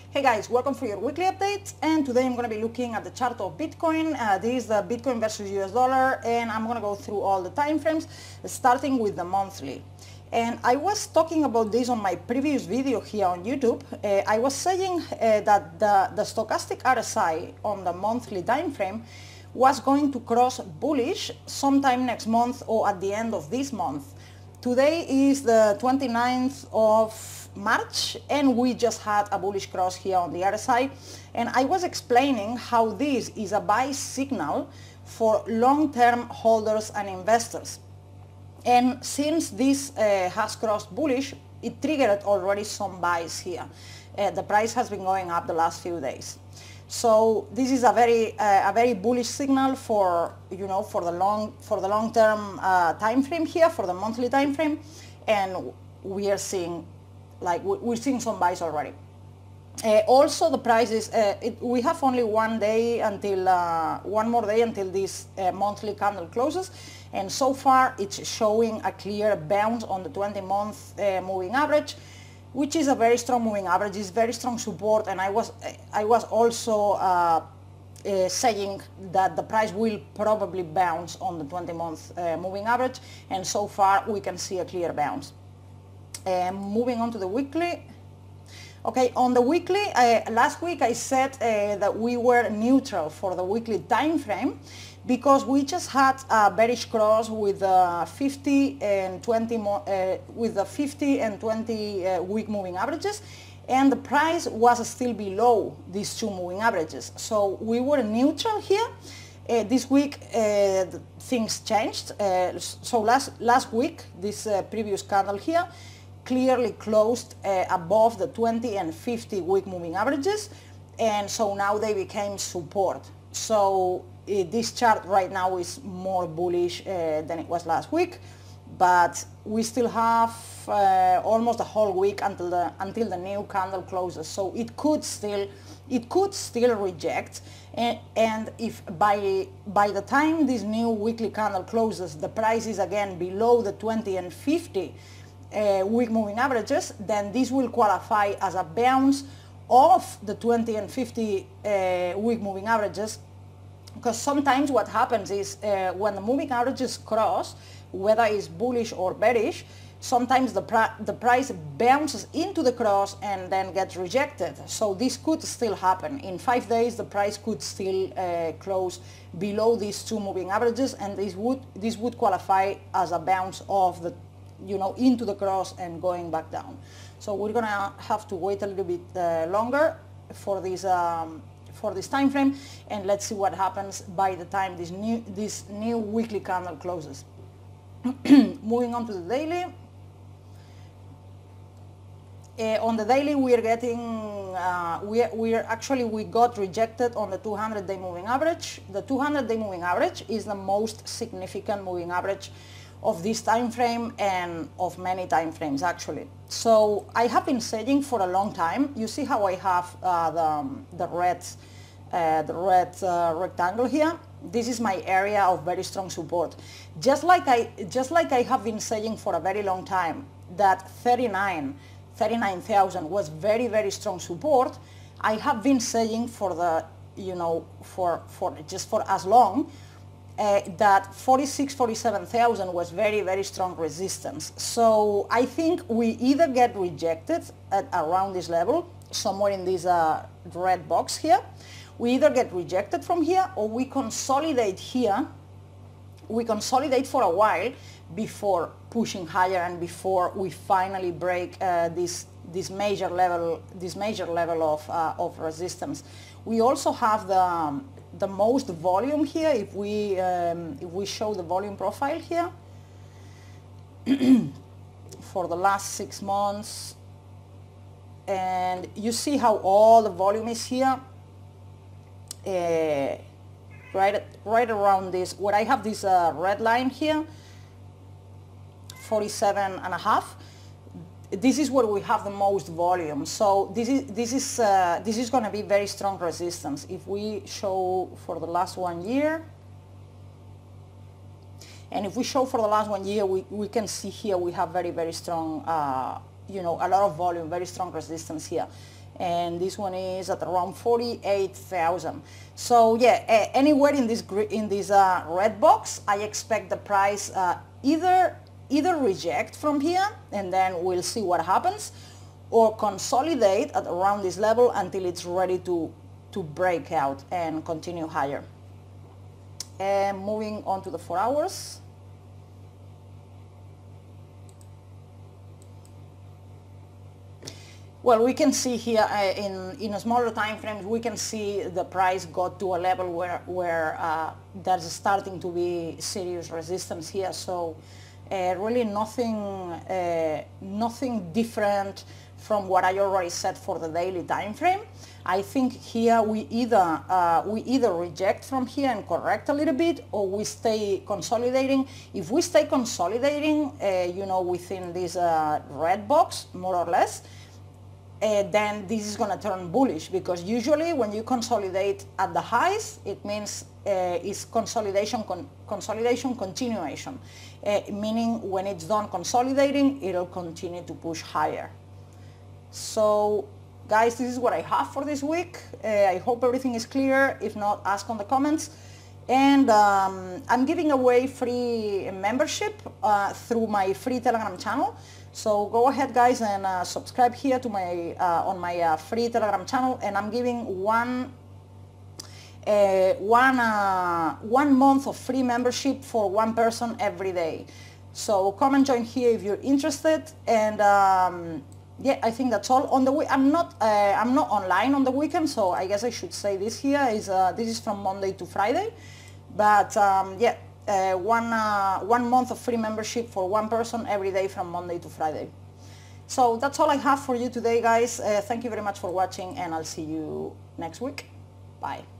Hey guys, welcome for your weekly update, and today I'm going to be looking at the chart of Bitcoin. This is the Bitcoin versus US dollar, and I'm going to go through all the time frames starting with the monthly. And I was talking about this on my previous video here on YouTube. I was saying that the stochastic RSI on the monthly time frame was going to cross bullish sometime next month or at the end of this month. Today is the 29th of March, and we just had a bullish cross here on the RSI, and I was explaining how this is a buy signal for long-term holders and investors. And since this has crossed bullish, it triggered already some buys here. The price has been going up the last few days. So this is a very bullish signal for for the long term time frame here, for the monthly time frame, and we are seeing we're seeing some buys already. Also, the price is we have only one more day until this monthly candle closes, and so far it's showing a clear bounce on the 20-month moving average, which is a very strong moving average. It's very strong support, and I was also saying that the price will probably bounce on the 20-month moving average, and so far we can see a clear bounce. Moving on to the weekly. Okay, on the weekly, last week I said that we were neutral for the weekly time frame because we just had a bearish cross with the 50 and 20 week moving averages, and the price was still below these two moving averages. So we were neutral here. This week things changed. So last week, this previous candle here clearly closed above the 20 and 50 week moving averages, and so now they became support. So this chart right now is more bullish than it was last week, but we still have almost a whole week until the new candle closes. So it could still reject, and if by the time this new weekly candle closes, the price is again below the 20 and 50 week moving averages, then this will qualify as a bounce off the 20 and 50 week moving averages, because sometimes what happens is when the moving averages cross, whether it's bullish or bearish, sometimes the price bounces into the cross and then gets rejected. So this could still happen. In 5 days the price could still close below these two moving averages, and this would qualify as a bounce of the into the cross and going back down. So we're gonna have to wait a little bit longer for this time frame, and let's see what happens by the time this new weekly candle closes. Moving on to the daily. On the daily, we are getting we got rejected on the 200-day moving average. The 200-day moving average is the most significant moving average of this time frame and of many time frames actually. So I have been saying for a long time. You see how I have the red rectangle here? This is my area of very strong support. Just like I have been saying for a very long time that 39,000 was very strong support. I have been saying for the for as long that 47,000 was very strong resistance. So I think we either get rejected at around this level, somewhere in this red box here. We either get rejected from here, or we consolidate here. We consolidate for a while before pushing higher and before we finally break this major level of resistance. We also have the most volume here. If we show the volume profile here for the last 6 months, and you see how all the volume is here, right around this, where I have this red line here, 47.5. This is where we have the most volume. So this is going to be very strong resistance. If we show for the last 1 year, and if we show for the last 1 year, we can see here we have very strong, a lot of volume, very strong resistance here. and this one is at around 48,000. So yeah, anywhere in this red box, I expect the price either reject from here, and then we'll see what happens, or consolidate at around this level until it's ready to break out and continue higher. And moving on to the 4 hours. Well, we can see here in a smaller time frame, we can see the price got to a level where there's starting to be serious resistance here. So really nothing different from what I already said for the daily time frame. I think here we either reject from here and correct a little bit, or we stay consolidating. If we stay consolidating, you know, within this red box, more or less, then this is going to turn bullish, because usually when you consolidate at the highs, it means it's consolidation continuation, meaning when it's done consolidating, it'll continue to push higher. So guys, this is what I have for this week. I hope everything is clear. If not, ask on the comments. And I'm giving away free membership through my free Telegram channel. So go ahead, guys, and subscribe here to my on my free Telegram channel, and I'm giving one month of free membership for one person every day. So come and join here if you're interested. And yeah, I think that's all. On the I'm not online on the weekend, so I guess I should say this here is this is from Monday to Friday. But yeah. One month of free membership for one person every day from Monday to Friday. So that's all I have for you today, guys. Thank you very much for watching, and I'll see you next week. Bye.